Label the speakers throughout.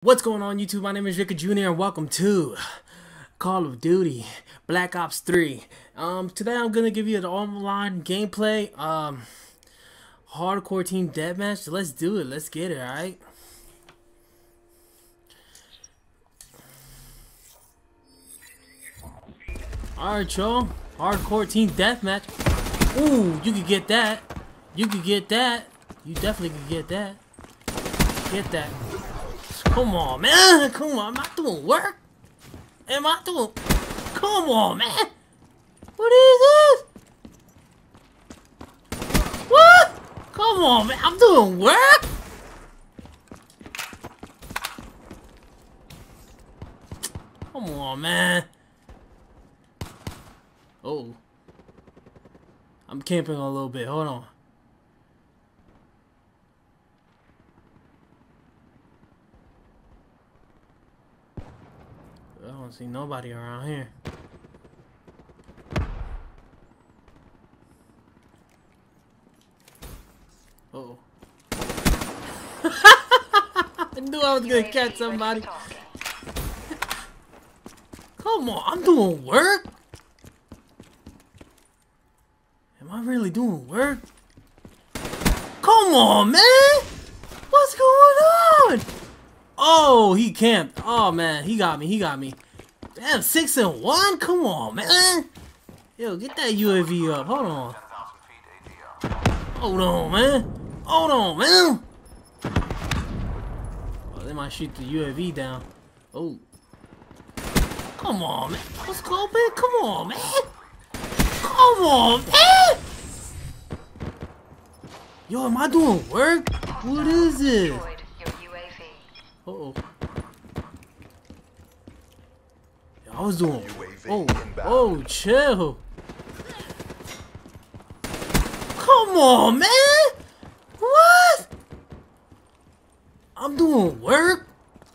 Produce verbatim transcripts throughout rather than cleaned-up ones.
Speaker 1: What's going on YouTube? My name is Ricky Junior and welcome to Call of Duty Black Ops three. Um, today I'm gonna give you an online gameplay, um, hardcore team deathmatch. Let's do it. Let's get it. All right. All right, y'all. Hardcore team deathmatch. Ooh, you could get that. You could get that. You definitely could get that. Get that. Come on, man. Come on. Am I doing work? Am I doing... Come on, man. What is this? What? Come on, man. I'm doing work? Come on, man. Oh. I'm camping a little bit. Hold on. I don't see nobody around here. Uh oh. I knew I was gonna catch somebody. Come on, I'm doing work. Am I really doing work? Come on, man. What's going on? Oh, he camped. Oh, man. He got me. He got me. Damn, six and one? Come on, man. Yo, get that U A V up. Hold on. Hold on, man. Hold on, man. Oh, they might shoot the U A V down. Oh. Come on, man. Let's go, man. Come on, man. Come on, man. Yo, am I doing work? What is this? Uh oh. I was doing. Oh, oh, chill. Come on, man. What? I'm doing work.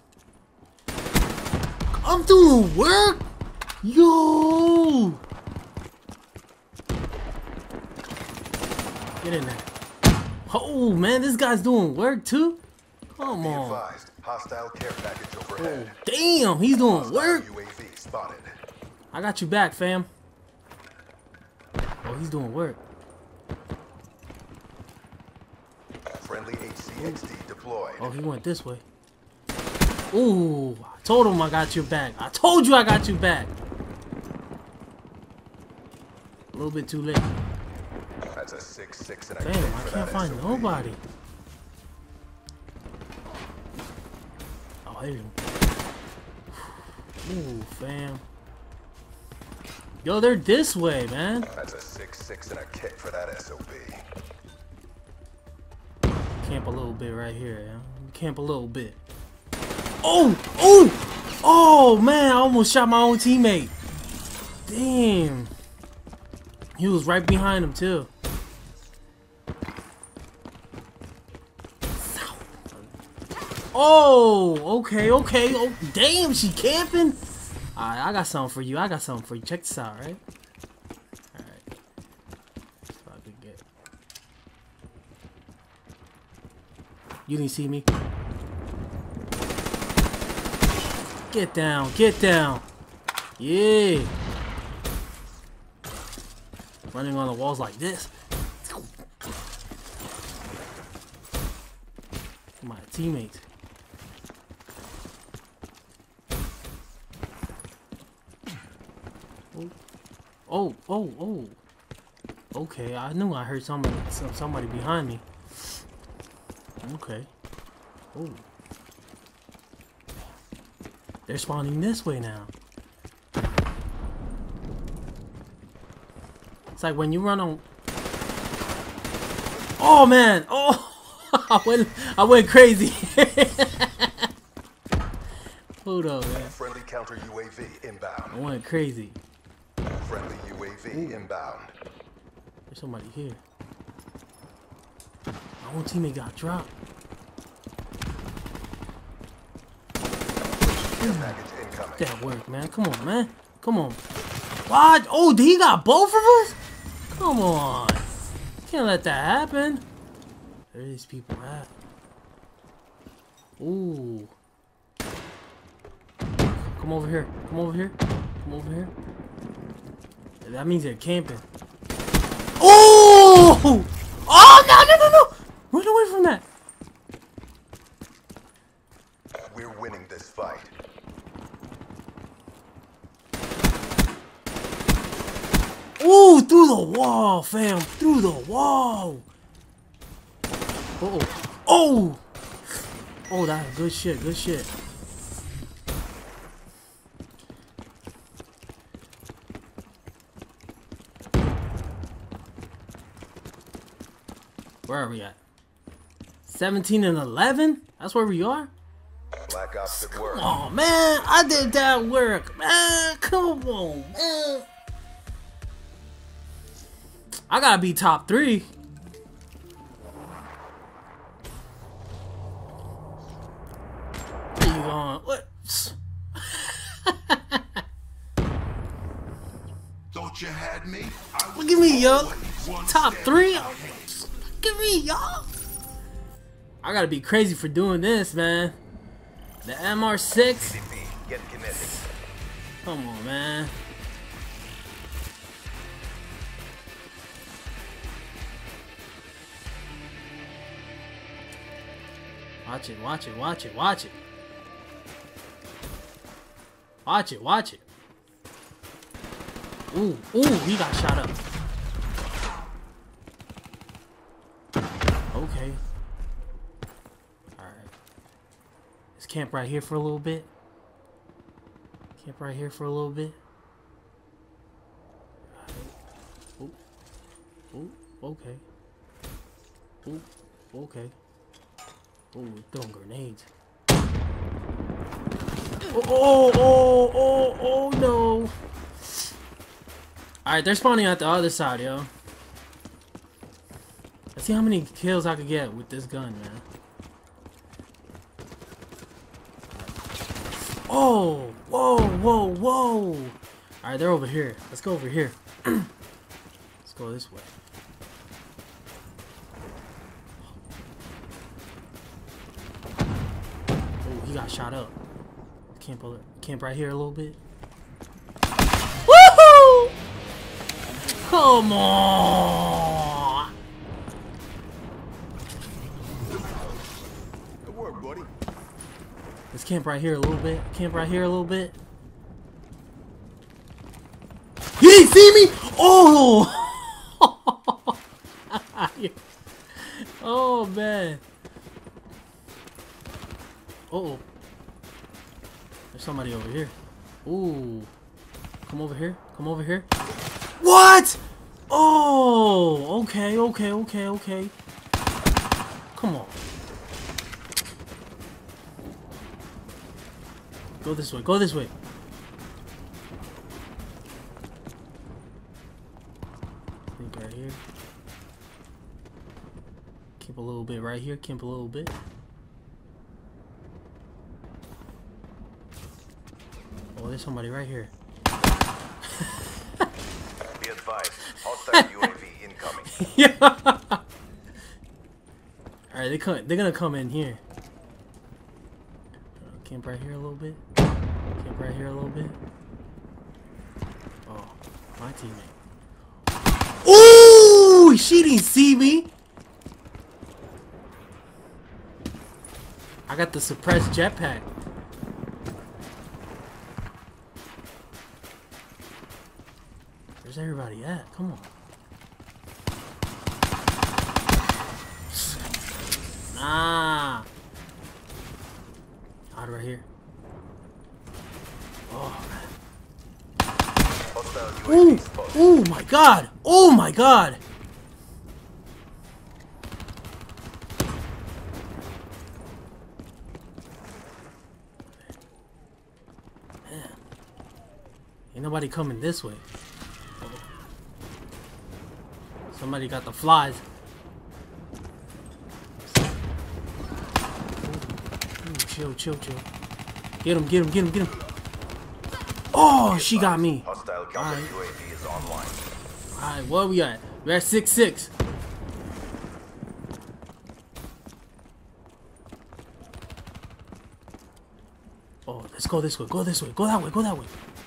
Speaker 1: I'm doing work. Yo. Get in there. Oh man, this guy's doing work too. Come on.
Speaker 2: Hostile care package overhead.
Speaker 1: Oh, damn, he's doing
Speaker 2: Hostile
Speaker 1: work.
Speaker 2: U A V spotted.
Speaker 1: I got you back, fam. Oh, he's doing work.
Speaker 2: Friendly H C X D deployed.
Speaker 1: Oh, he went this way. Ooh, I told him I got your back. I told you I got you back. A little bit too late.
Speaker 2: That's a six six and a
Speaker 1: Damn, I can't find nobody. Oh, there you go. Ooh, fam. Yo, they're this way, man.
Speaker 2: That's a six six and a kick for that S O B.
Speaker 1: Camp a little bit right here, yeah. Camp a little bit. Oh! Oh! Oh, man, I almost shot my own teammate. Damn. He was right behind him, too. Oh, okay, okay. Oh, damn, she camping. All right, I got something for you. I got something for you. Check this out, right? All right. That's what I could get. You didn't see me? Get down, get down. Yeah. Running on the walls like this. My teammates. Oh, oh, oh. Okay, I knew I heard somebody somebody behind me. Okay. Oh. They're spawning this way now. It's like when you run on... Oh, man! Oh! I went, I went crazy. Hold on, man.
Speaker 2: Friendly counter U A V inbound.
Speaker 1: I went crazy.
Speaker 2: Friendly U A V Ooh. Inbound.
Speaker 1: There's somebody here. My own teammate got dropped. That work, man. Come on, man. Come on. What? Oh, he got both of us? Come on. Can't let that happen. Where are these people at? Ooh. Come over here. Come over here. Come over here. That means they're camping. Oh! Oh, no, no, no, no! Run away from that.
Speaker 2: We're winning this fight.
Speaker 1: Ooh, through the wall, fam. Through the wall. Uh oh. Oh! Oh, that's good shit. Good shit. Where are we at? seventeen and eleven? That's where we are?
Speaker 2: Black Ops at work.
Speaker 1: Oh man, I did that work, man. Come on, man. I gotta be top three. Where you going? What?
Speaker 2: Thought you had me? I
Speaker 1: Look at me, yo. Top three. Look at me, y'all. I gotta be crazy for doing this, man. The M R six.
Speaker 2: Get kinetic.
Speaker 1: Come on, man. Watch it, watch it, watch it, watch it. Watch it, watch it. Ooh, ooh, he got shot up. Okay. Alright. Let's camp right here for a little bit. Camp right here for a little bit. Alright. Ooh. Ooh, okay. Ooh, okay. Ooh, throwing grenades. Oh, oh, oh, oh, oh, no. Alright, they're spawning at the other side, yo. Let's see how many kills I could get with this gun, man. Oh, whoa, whoa, whoa. Alright, they're over here. Let's go over here. Let's go this way. Oh, he got shot up. Camp, camp right here a little bit. Woohoo! Come on!
Speaker 2: Good work, buddy.
Speaker 1: Let's camp right here a little bit. Camp right here a little bit. He didn't see me? Oh! Oh, man. Uh oh. There's somebody over here. Ooh. Come over here. Come over here. What? Oh, okay, okay, okay, okay. Come on. Go this way. Go this way. Think right here. Keep a little bit right here. Keep a little bit. Oh, there's somebody right here.
Speaker 2: Be advised. Hostile U A V incoming.
Speaker 1: Yeah. All right, they come. They're gonna come in here. Uh, camp right here a little bit. Camp right here a little bit. Oh, my teammate. Ooh, she didn't see me. I got the suppressed jetpack. Where's everybody at? Come on. Nah. Out right here. Oh man.
Speaker 2: Hostile U A V
Speaker 1: Ooh.
Speaker 2: spotted.
Speaker 1: Oh my god. Oh my god. Man. Ain't nobody coming this way. Somebody got the flies. Ooh, chill, chill, chill. Get him, get him, get him, get him. Oh, she got me.
Speaker 2: Hostile counter U A V is online.
Speaker 1: Alright, what we at? We're at six six. Oh, let's go this way. Go this way. Go that way. Go that way.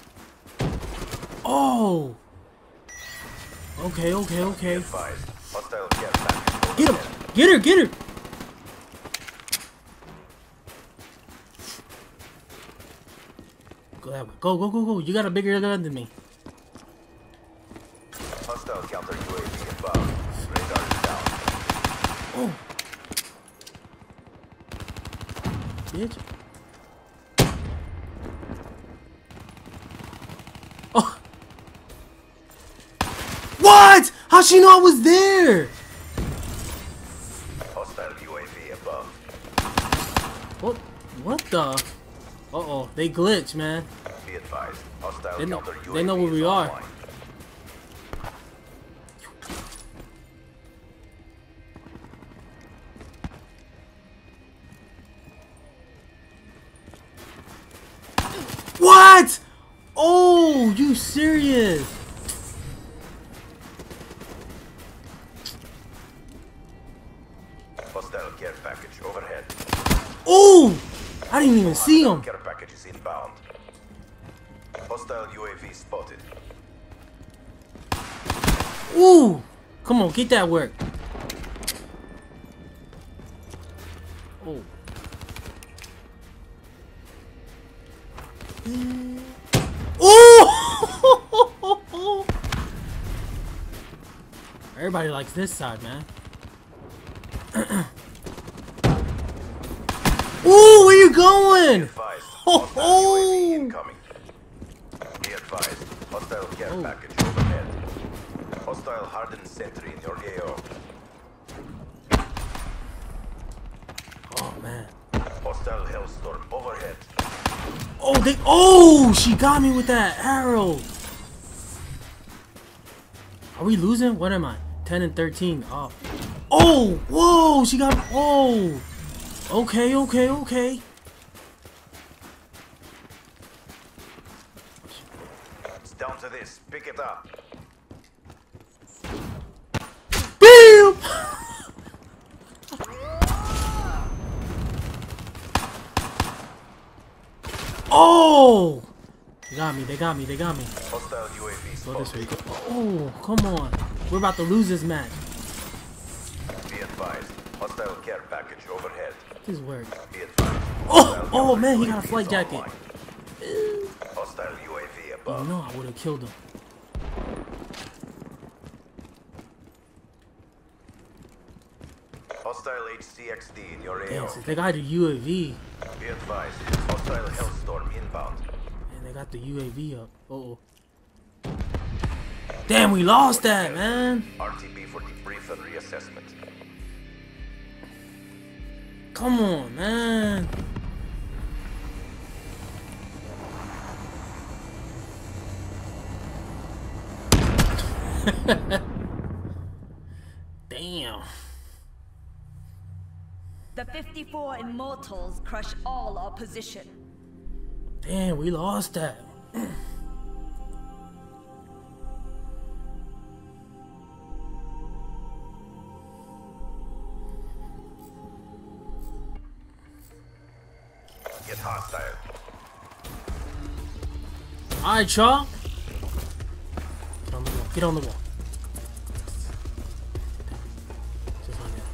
Speaker 1: Oh. Okay, okay, okay.
Speaker 2: Advised. Hostile care package.
Speaker 1: Get him. Get her. Get her. Go that way. Go, go, go, go. You got a bigger gun than me.
Speaker 2: Hostile counter U A V inbound. Radar is down.
Speaker 1: Oh. Bitch. Oh. What? How'd she know I was there?
Speaker 2: Hostile U A V above.
Speaker 1: What? What the? Uh-oh. They glitch, man.
Speaker 2: Be advised. Hostile
Speaker 1: They know,
Speaker 2: counter U A V
Speaker 1: they know where
Speaker 2: is
Speaker 1: we are.
Speaker 2: online.
Speaker 1: What? Oh, you serious?
Speaker 2: Hostile care package overhead.
Speaker 1: Oh! I didn't even see him.
Speaker 2: Care package is inbound. Hostile U A V spotted.
Speaker 1: Ooh! Come on, get that work. Oh. Ooh! Everybody likes this side, man. Ooh, where you going?
Speaker 2: Advised.
Speaker 1: Oh,
Speaker 2: Hostile U A V
Speaker 1: oh.
Speaker 2: incoming. Be advised. Hostile care
Speaker 1: Oh.
Speaker 2: package overhead. Hostile hardened sentry in your A O.
Speaker 1: Oh man.
Speaker 2: Hostile hellstorm overhead.
Speaker 1: Oh, they. Oh, she got me with that arrow. Are we losing? What am I? ten and thirteen. Oh. Oh, whoa, she got. Oh. Okay, okay, okay.
Speaker 2: It's down to this. Pick it up.
Speaker 1: Bam! Oh! They got me, they got me, they got me.
Speaker 2: Hostile U A V
Speaker 1: Go this way.
Speaker 2: spotted.
Speaker 1: Go. Oh, come on. We're about to lose this match.
Speaker 2: Be advised. Hostile care package overhead.
Speaker 1: This work.
Speaker 2: Be advised.
Speaker 1: Oh,
Speaker 2: Hostile
Speaker 1: oh
Speaker 2: counter
Speaker 1: man, he
Speaker 2: U A
Speaker 1: got a
Speaker 2: V
Speaker 1: flight
Speaker 2: is
Speaker 1: jacket.
Speaker 2: online. Hostile U A V
Speaker 1: You
Speaker 2: above.
Speaker 1: know I would have killed him.
Speaker 2: Hostile H C X D in your A
Speaker 1: Damn,
Speaker 2: O.
Speaker 1: since they got the U A V,
Speaker 2: Be advised. Hostile hellstorm inbound.
Speaker 1: and they got the U A V up. Uh oh. Damn, we lost that, man.
Speaker 2: R T B for debrief and reassessment.
Speaker 1: Come on, man. Damn.
Speaker 3: The fifty-four Immortals crush all opposition.
Speaker 1: Damn, we lost that.
Speaker 2: Get hostile.
Speaker 1: Alright, y'all. Get on the wall. Get on the wall. Just like that.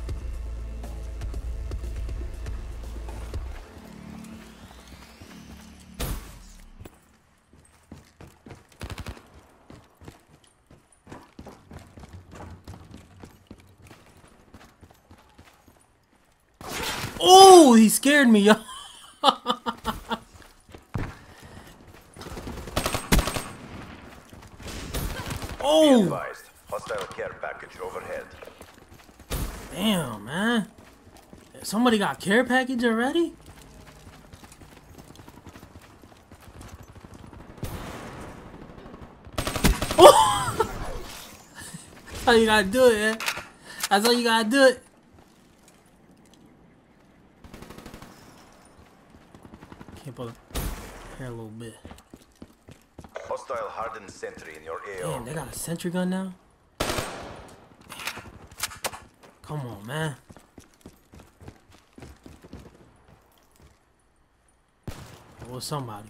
Speaker 1: Oh, he scared me, yo.
Speaker 2: Be
Speaker 1: Oh,
Speaker 2: advised. Hostile care package overhead.
Speaker 1: damn, man. Somebody got care package already? Oh! That's how you gotta do it, man. That's how you gotta do it. Can't pull hair a little bit.
Speaker 2: Hostile hardened sentry in your A O.
Speaker 1: Damn, they got a sentry gun now? Come on, man. it was somebody.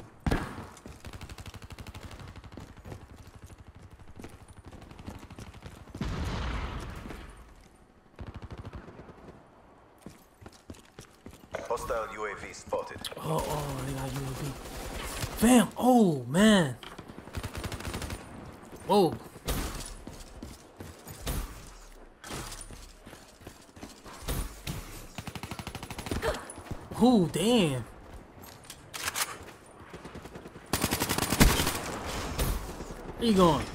Speaker 2: Hostile U A V spotted.
Speaker 1: Oh, oh, they got U A V. Bam! Oh, man. Whoa. Oh, damn. Where you going?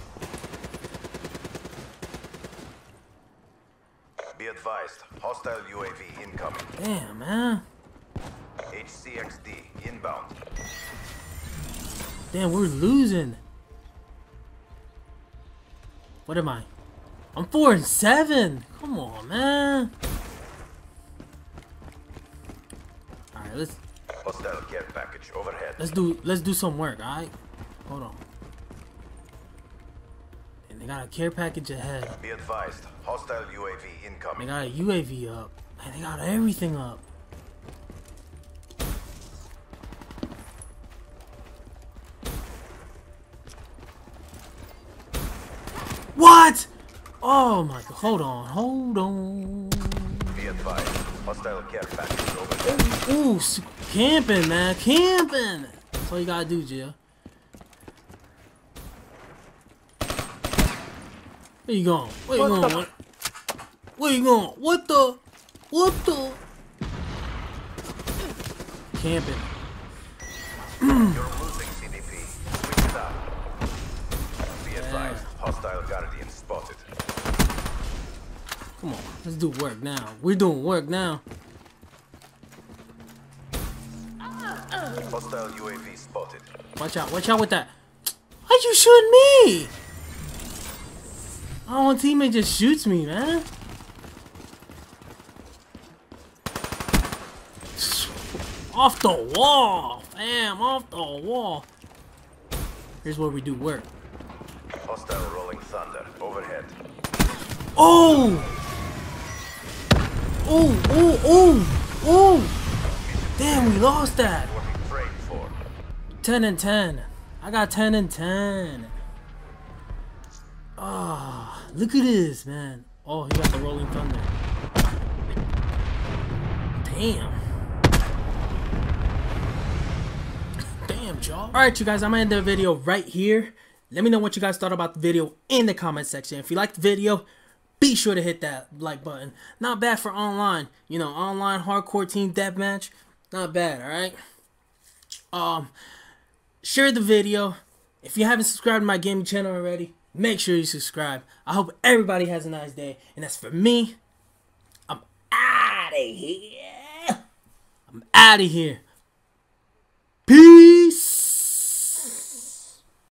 Speaker 2: Be advised, hostile U A V incoming.
Speaker 1: Damn, man.
Speaker 2: H C X D inbound.
Speaker 1: Damn, we're losing. What am I? I'm four and seven. Come on, man. All right, let's
Speaker 2: Hostile care package overhead.
Speaker 1: let's do let's do some work. All right, hold on. And they got a care package ahead.
Speaker 2: Be advised, hostile U A V
Speaker 1: They
Speaker 2: incoming.
Speaker 1: got a U A V up. Man, they got everything up. What? Oh my god. Hold on. Hold on.
Speaker 2: Be advised, hostile care package overhead.
Speaker 1: Ooh, s- camping, man. Camping. That's all you gotta do, Jill. Where you going? Where you
Speaker 2: What
Speaker 1: going?
Speaker 2: the-
Speaker 1: What? Where you going? What the? What the? Camping.
Speaker 2: You're losing C D P. Switch it up. Be advised, hostile guardian spotted.
Speaker 1: Come on, let's do work now. We're doing work now.
Speaker 2: Hostile U A V spotted.
Speaker 1: Watch out, watch out with that. Why'd you shoot me? Oh, one teammate just shoots me, man. Off the wall, fam, off the wall. Here's where we do work.
Speaker 2: Hostile rolling thunder overhead.
Speaker 1: Oh! Oh, oh, oh, oh! Damn, we lost that.
Speaker 2: What we prayed for.
Speaker 1: ten and ten. I got ten and ten. Ah, oh, look at this, man. Oh, he got the rolling thunder. Damn. Damn, y'all. Alright, you guys, I'm gonna end the video right here. Let me know what you guys thought about the video in the comment section. If you liked the video, be sure to hit that like button. Not bad for online. You know, online hardcore team deathmatch. Not bad, alright? Um, share the video. If you haven't subscribed to my gaming channel already, make sure you subscribe. I hope everybody has a nice day. And that's for me. I'm out of here. I'm out of here. Peace.